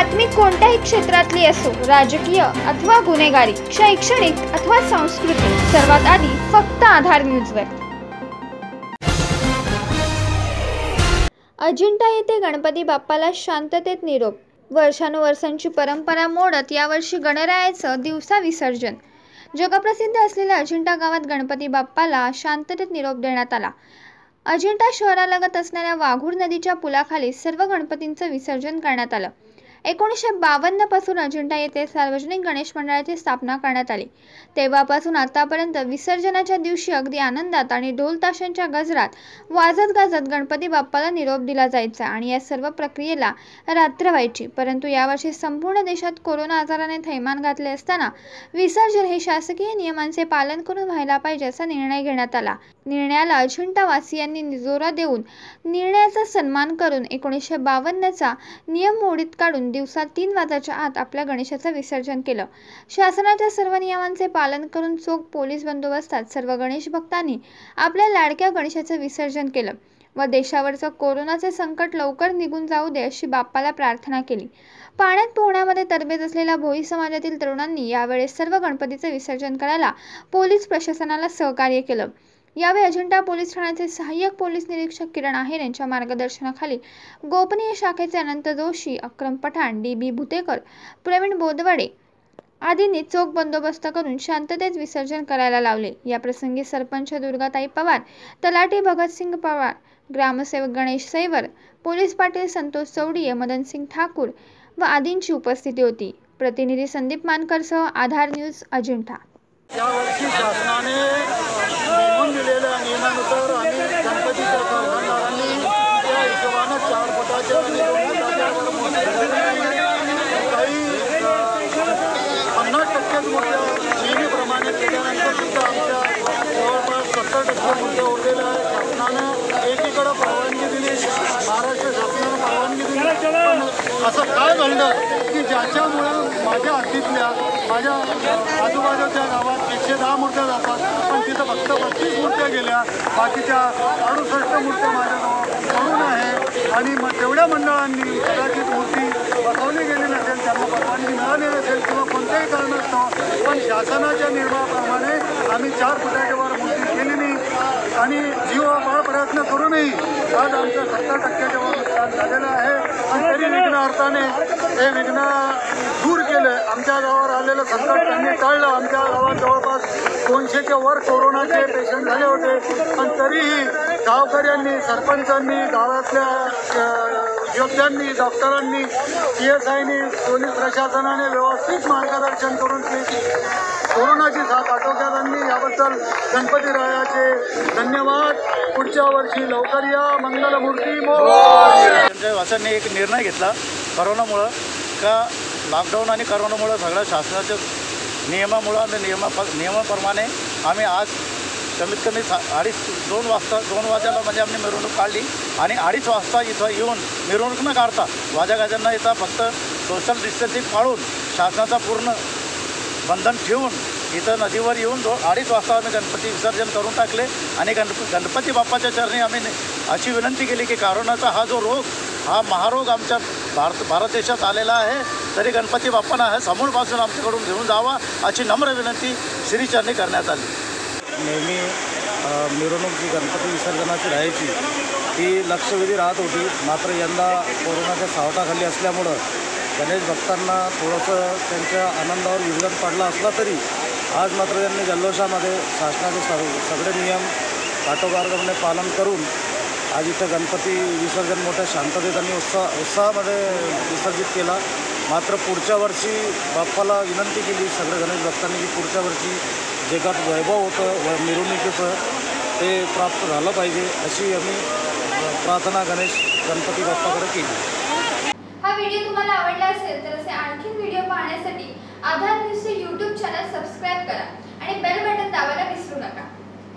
बातमी कोणत्याही क्षेत्रातली असो, राजकीय अथवा गुन्हेगारी, शैक्षणिक अथवा सांस्कृतिक, सर्वात आधी फक्त आधार न्यूजवर। अजिंठा येथे गणपती बाप्पाला शांततेत निरोप। वर्षानुवर्षांची परंपरा मोडत यावर्षी गणरायाचं दिवसा विसर्जन। जगप्रसिद्ध असलेल्या अजिंठा गावात गणपती बाप्पाला शांततेत निरोप देण्यात आला। अजिंठा शहरालगत असणाऱ्या वाघूर नदीच्या पुलाखाली सर्व गणपतींचं विसर्जन करण्यात आलं। 1952 पासून अजिंठा येथे सार्वजनिक गणेश मंडळाची स्थापना करण्यात आली। तेव्हापासून आतापर्यंत विसर्जनाच्या दिवशी अगदी आनंदात आणि ढोल ताशांच्या गजरात वाजत गाजत गणपती बाप्पाला निरोप दिला जायचा आणि या सर्व प्रक्रियेला रात्र व्हायची। परंतु यावर्षी संपूर्ण देशात कोरोना आजाराने थैमान घातले असताना विसर्जन हे शासकीय नियमांचे पालन करून व्हायला पाहिजे असा निर्णय घेण्यात आला। निर्णयाला अजिंठा वासियांनी दुजोरा देऊन निर्णयाचा सन्मान करून 1952चा नियम मोडीत काढून दिवसा 3 वाजेच्या आत आपल्या गणेशाचं विसर्जन केलं। शासनाच्या सर्व नियमांचे पालन करून चोख पोलीस बंदोबस्तात सर्व गणेश भक्तांनी आपल्या लाडक्या गणेशाचं विसर्जन केलं व देशावरचं कोरोनाचे संकट लवकर निघून जाऊ दे अशी बाप्पाला प्रार्थना केली। पाण्यात पोहण्यामध्ये तरबेज असलेल्या भोई समाजातील तरुणांनी यावेळेस सर्व गणपतीचे विसर्जन करायला पोलीस प्रशासनाला सहकार्य केलं। यावेळी अजिंठा पोलीस ठाण्याचे सहाय्यक पोलीस निरीक्षक किरण आहेर यांच्या मार्गदर्शनाखाली गोपनीय शाखेचे अनंत जोशी, अक्रम पठाण, डी.बी. भुतेकर, प्रवीण बोदवडे आदींनी चोख बंदोबस्त करून शांततेत विसर्जन करायला लावले। या प्रसंगी सरपंच दुर्गाताई पवार, तलाठी भगतसिंग पवार, ग्रामसेवक गणेश सैवर, पोलीस पाटील संतोष चौडिये, मदनसिंग ठाकूर व आदींची उपस्थिती होती। प्रतिनिधी संदीप मानकरसह आधार न्यूज अजिंठा। यावर्षी शासनाने नेमून दिलेल्या नियमानुसार आम्ही गणपतीच्या कारखानदारांनी त्या हिशोबानं 4 फुटाच्या आणि 2 फुटाच्या काही 50% मूर्त्या नेहमीप्रमाणे केल्यानंतर सुद्धा आमच्या जवळपास 70% मूर्त्या उरलेल्या आहेत। शासनानं एकीकडे परवानगी दिली, महाराष्ट्र शासनानं परवानगी दिली, पण असं काय घडलं की ज्याच्यामुळं माझ्या हद्दीतल्या माझ्या आजूबाजूच्या गावात 110 मूर्त्या जातात, पण तिथं फक्त 32 मूर्त्या गेल्या, बाकीच्या 68 मूर्त्या माझ्याजवळ पडून आहे आणि मग तेवढ्या मंडळांनी कदाचित मूर्ती बसवली गेली नसेल, त्यांना परवानगी मिळाली नसेल किंवा कोणत्याही कारणास्तव, पण शासनाच्या निर्णयाप्रमाणे आम्ही 4 फुटाच्या वर मूर्ती केली नाही आणि जीवापाड प्रयत्न करूनही आज आमचं 70% वर नुकसान झालेलं आहे। आणि तरी विघ्न अर्थाने हे विघ्न दूर केलं, आमच्या गावावर आलेलं संकट त्यांनी टाळलं। आमच्या गावात जवळपास 200च्या वर कोरोनाचे पेशंट झाले होते, पण तरीही गावकऱ्यांनी, सरपंचांनी, गावातल्या योद्ध्यांनी, डॉक्टरांनी, PSIनी, पोलीस प्रशासनाने व्यवस्थित मार्गदर्शन करून कोरोनाची साथ आटोक्यात आणली। याबद्दल गणपतीरायाचे धन्यवाद। पुढच्या वर्षी लवकर या, मंगलमूर्ती मोरया। वासांनी एक निर्णय घेतला कोरोनामुळं का लॉकडाऊन आणि कोरोनामुळं सगळ्या शासनाच्या नियमाप्रमाणे आम्ही आज कमीत कमी 2 वाजेला म्हणजे आम्ही मिरवणूक काढली आणि 2:30 वाजता इथं येऊन मिरवणूक न काढता वाजागाजांना इथं फक्त सोशल डिस्टन्सिंग पाळून शासनाचा पूर्ण बंधन ठेवून इथं नदीवर येऊन 2:30 वाजता आम्ही गणपती विसर्जन करून टाकले आणि गणपती बाप्पाच्या चरणी आम्ही अशी विनंती केली की कोरोनाचा हा जो रोग, हा महारोग आमच्या भारत देशात आलेला आहे, तरी गणपती बाप्पांना हा समूळपासून आमच्याकडून घेऊन जावा अशी नम्र विनंती श्रीचरणी करण्यात आली। नेहमी मिरवणूक जी गणपती विसर्जनाची राहायची ती लक्षवेधी राहत होती, मात्र यंदा कोरोनाच्या सावटाखाली असल्यामुळं गणेश भक्तांना थोडंसं त्यांच्या आनंदावर विघ्न पडला असला तरी आज मात्र त्यांनी जल्लोषामध्ये शासनाचे सगळे नियम काटोकाटपणे पालन करून आज इथं गणपती विसर्जन मोठ्या शांततेत आणि उत्साहामध्ये विसर्जित केला। मात्र पुढच्या वर्षी बाप्पाला विनंती केली सगळे गणेश भक्तांनी की पुढच्या वर्षी जे काही वैभव होतं मिरवणुकीचं ते प्राप्त झालं पाहिजे अशी आम्ही प्रार्थना गणपती बाप्पाकडे केली। हा व्हिडिओ तुम्हाला आवडला असेल तर असे आणखी व्हिडिओ पाहण्यासाठी आधार न्यूजचे YouTube चॅनल सबस्क्राइब करा आणि बेल बटन दाबायला विसरू नका।